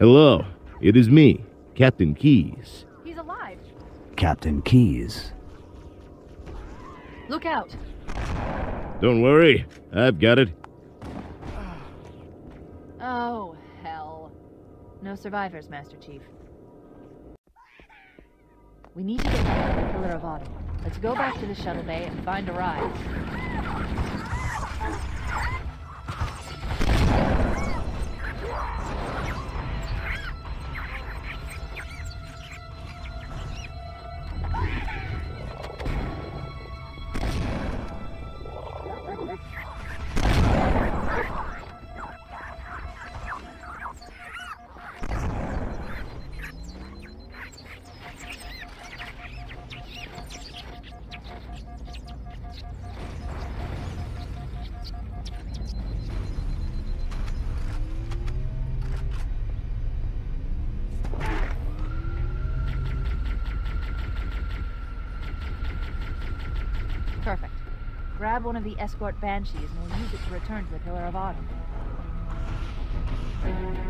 Hello, it is me, Captain Keyes. He's alive. Captain Keyes. Look out. Don't worry, I've got it. Oh, hell. No survivors, Master Chief. We need to get back to the Pillar of Autumn. Let's go back to the shuttle bay and find a ride. Perfect. Grab one of the escort banshees and we'll use it to return to the Pillar of Autumn.